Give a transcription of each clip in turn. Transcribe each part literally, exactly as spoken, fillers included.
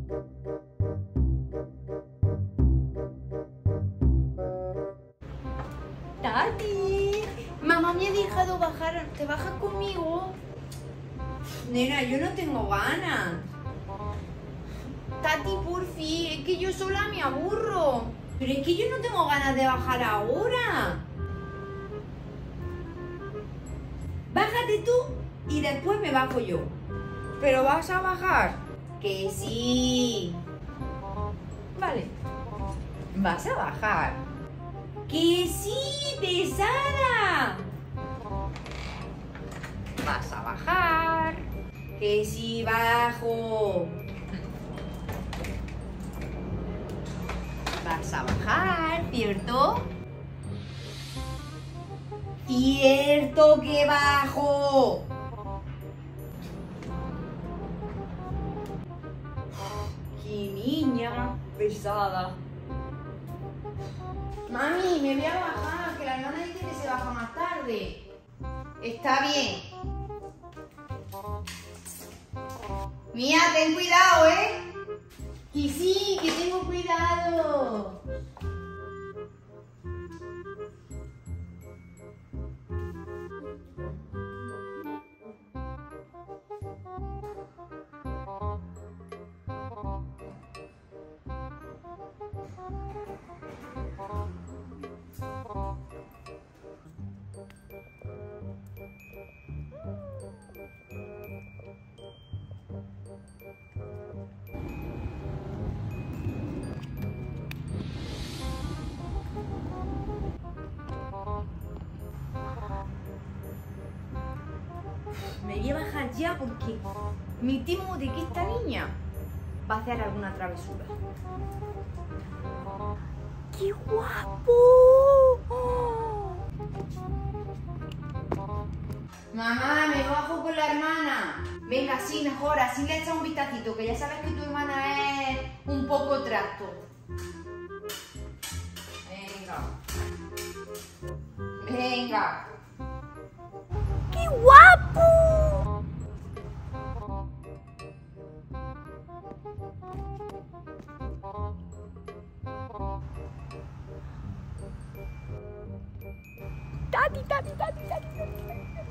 Tati, mamá me ha dejado bajar. ¿Te bajas conmigo? Nena, yo no tengo ganas. Tati, porfi, es que yo sola me aburro. Pero es que yo no tengo ganas de bajar ahora. Bájate tú y después me bajo yo. ¿Pero vas a bajar? Que sí. Vale. Vas a bajar. Que sí, pesada. Vas a bajar. Que sí, bajo. Vas a bajar, ¿cierto? Cierto que bajo. ¡Qué niña pesada! Mami, me voy a bajar, que la hermana dice que se baja más tarde. Está bien. Mía, ten cuidado, ¿eh? Que sí, que tengo cuidado. Me voy a bajar ya porque me temo de que esta niña va a hacer alguna travesura. ¡Qué guapo! Mamá, me bajo con la hermana. Venga, sí, mejor, así le echas un vistacito, que ya sabes que tu hermana es un poco trasto. Venga. Venga. ¡Qué guapo! Tati, tati, tati, tati, tati.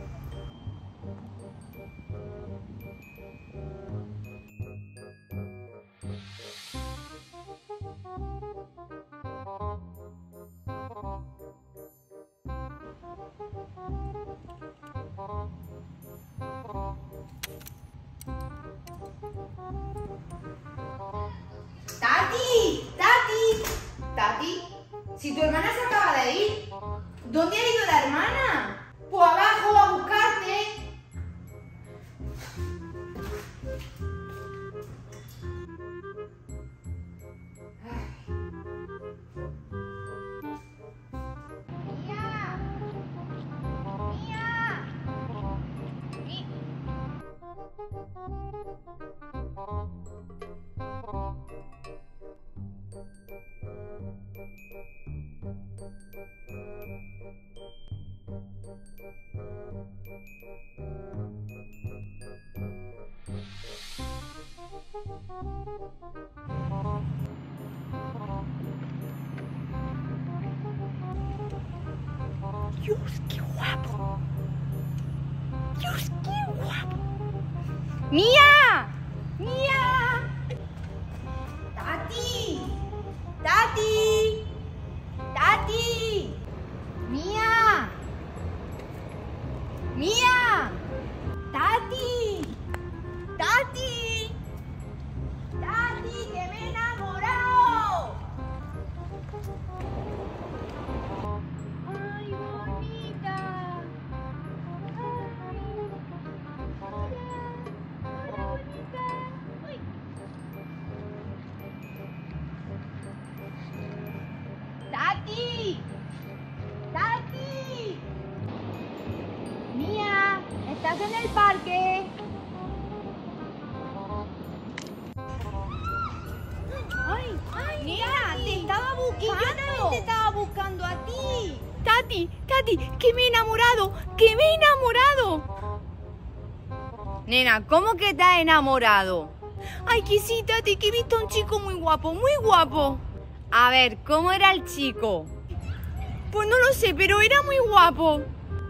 ¡Tati! ¡Tati! ¡Tati! Si tu hermana se acaba de ir, ¿dónde ha ido la hermana? Pues abajo a buscarte. Dios, qué guapo. Dios, qué guapo. ¡Mía! ¡Mía! ¡Tati! ¡Tati! ¡Tati! ¡Mía! ¡Mía! ¡Tati! ¡Tati! ¡Tati, que me he enamorado! ¡Ay, bonita! ¡Hola, bonita! ¡Uy! ¡Tati! ¡Tati! ¡Mía! ¿Estás en el parque? ¡Ay! ¡Ay! Mira, Tati! te estaba buscando. Y yo también te estaba buscando a ti. Tati, Tati, que me he enamorado, que me he enamorado. Nena, ¿cómo que te has enamorado? Ay, que sí, Tati, que he visto a un chico muy guapo, muy guapo. A ver, ¿cómo era el chico? Pues no lo sé, pero era muy guapo.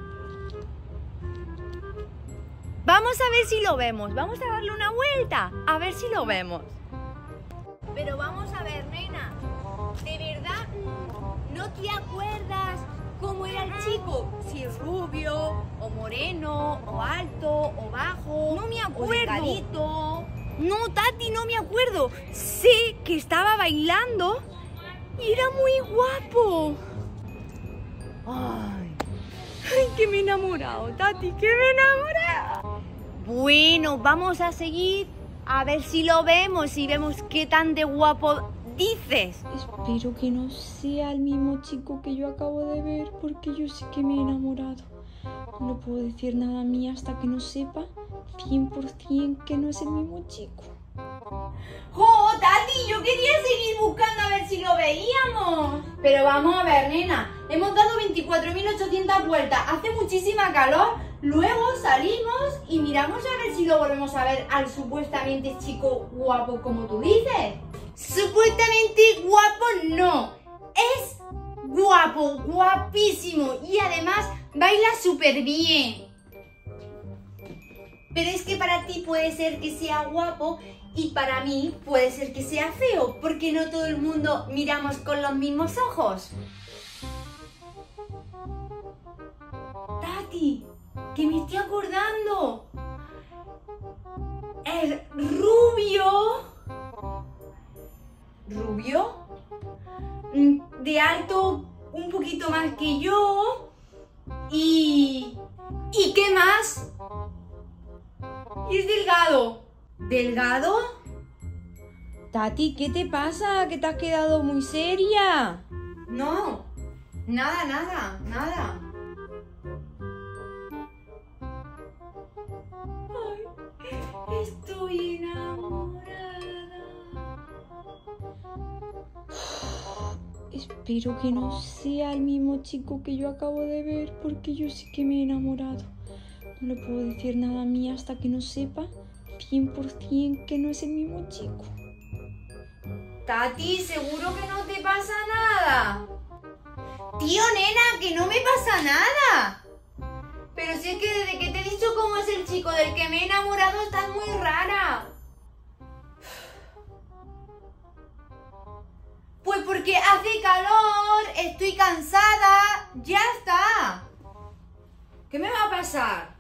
Vamos a ver si lo vemos. Vamos a darle una vuelta. A ver si lo vemos. Pero vamos a ver, nena. ¿De verdad no te acuerdas cómo era el chico? Si es rubio, o moreno, o alto, o bajo. No me acuerdo. O delgadito. No, Tati, no me acuerdo. Sé que estaba bailando y era muy guapo. Ay, ay, que me he enamorado, Tati, que me he enamorado. Bueno, vamos a seguir a ver si lo vemos y vemos qué tan de guapo dices. Espero que no sea el mismo chico que yo acabo de ver, porque yo sí que me he enamorado. No puedo decir nada a mí hasta que no sepa cien por cien que no es el mismo chico. ¡Jo, Tati! Yo quería seguir buscando a ver si lo veíamos. Pero vamos a ver, nena. Hemos dado veinticuatro mil ochocientas vueltas. Hace muchísima calor. Luego salimos y miramos a ver si lo volvemos a ver al supuestamente chico guapo como tú dices. Supuestamente guapo no. Es guapo, guapísimo. Y además baila súper bien. Pero es que para ti puede ser que sea guapo y para mí puede ser que sea feo, porque no todo el mundo miramos con los mismos ojos. Tati, que me estoy acordando. Es rubio. ¿Rubio? De alto un poquito más que yo. Y... ¿Y qué más? Y es delgado. ¿Delgado? Tati, ¿qué te pasa? ¿Que te has quedado muy seria? No, nada, nada, nada. Ay, estoy enamorada. Espero que no sea el mismo chico que yo acabo de ver, porque yo sí que me he enamorado. No le puedo decir nada a mí hasta que no sepa cien por cien que no es el mismo chico. Tati, ¿seguro que no te pasa nada? Tío, nena, que no me pasa nada. Pero si es que desde que te he dicho cómo es el chico del que me he enamorado, estás muy rara. Pues porque hace calor, estoy cansada, ya está. ¿Qué me va a pasar?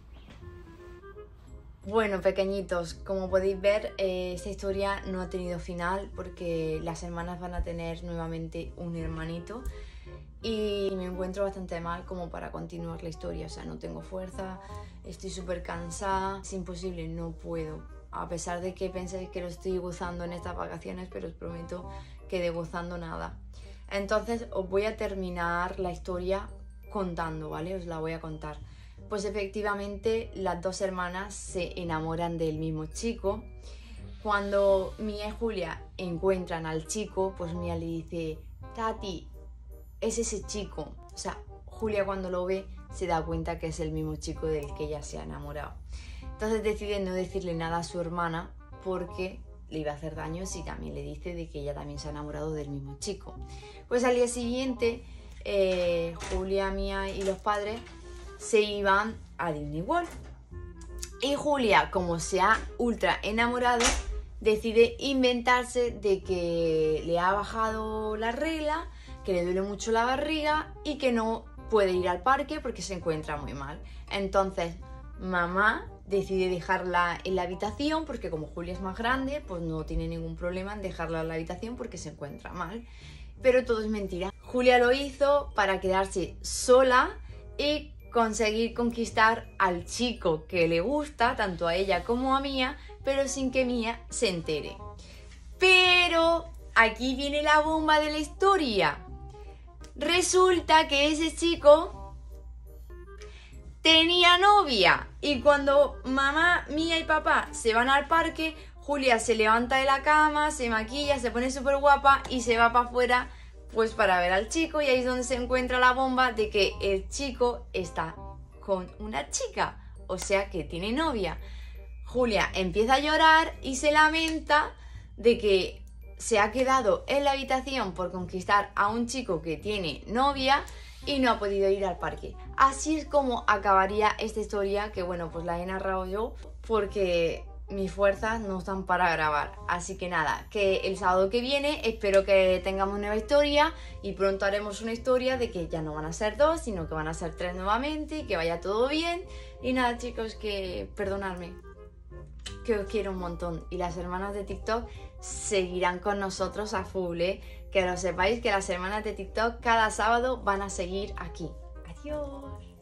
Bueno, pequeñitos, como podéis ver, eh, esta historia no ha tenido final porque las hermanas van a tener nuevamente un hermanito y me encuentro bastante mal como para continuar la historia. O sea, no tengo fuerza, estoy súper cansada, es imposible, no puedo. A pesar de que penséis que lo estoy gozando en estas vacaciones, pero os prometo que de gozando nada. Entonces os voy a terminar la historia contando, ¿vale? Os la voy a contar. Pues efectivamente las dos hermanas se enamoran del mismo chico. Cuando Mía y Julia encuentran al chico, pues Mía le dice: Tati, es ese chico. O sea, Julia cuando lo ve se da cuenta que es el mismo chico del que ella se ha enamorado. Entonces decide no decirle nada a su hermana porque le iba a hacer daño si también le dice de que ella también se ha enamorado del mismo chico. Pues al día siguiente, eh, Julia, Mía y los padres se iban a Disney World. Y Julia, como se ha ultra enamorado, decide inventarse de que le ha bajado la regla, que le duele mucho la barriga y que no puede ir al parque porque se encuentra muy mal. Entonces, mamá decide dejarla en la habitación porque como Julia es más grande, pues no tiene ningún problema en dejarla en la habitación porque se encuentra mal. Pero todo es mentira. Julia lo hizo para quedarse sola y conseguir conquistar al chico que le gusta, tanto a ella como a Mía, pero sin que Mía se entere. Pero aquí viene la bomba de la historia. Resulta que ese chico tenía novia y cuando mamá, Mía y papá se van al parque, Julia se levanta de la cama, se maquilla, se pone súper guapa y se va para afuera pues para ver al chico, y ahí es donde se encuentra la bomba de que el chico está con una chica, o sea que tiene novia. Julia empieza a llorar y se lamenta de que se ha quedado en la habitación por conquistar a un chico que tiene novia y no ha podido ir al parque. Así es como acabaría esta historia, que bueno, pues la he narrado yo porque mis fuerzas no están para grabar. Así que nada, que el sábado que viene espero que tengamos nueva historia y pronto haremos una historia de que ya no van a ser dos, sino que van a ser tres nuevamente y que vaya todo bien. Y nada, chicos, que perdonadme, que os quiero un montón y las hermanas de TikTok seguirán con nosotros a full, ¿eh? Que lo sepáis que las hermanas de TikTok cada sábado van a seguir aquí. Adiós.